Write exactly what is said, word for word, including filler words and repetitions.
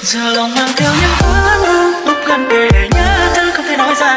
giờ lòng mang theo những ước mơ lúc gần kề nhớ thứ không thể nói ra.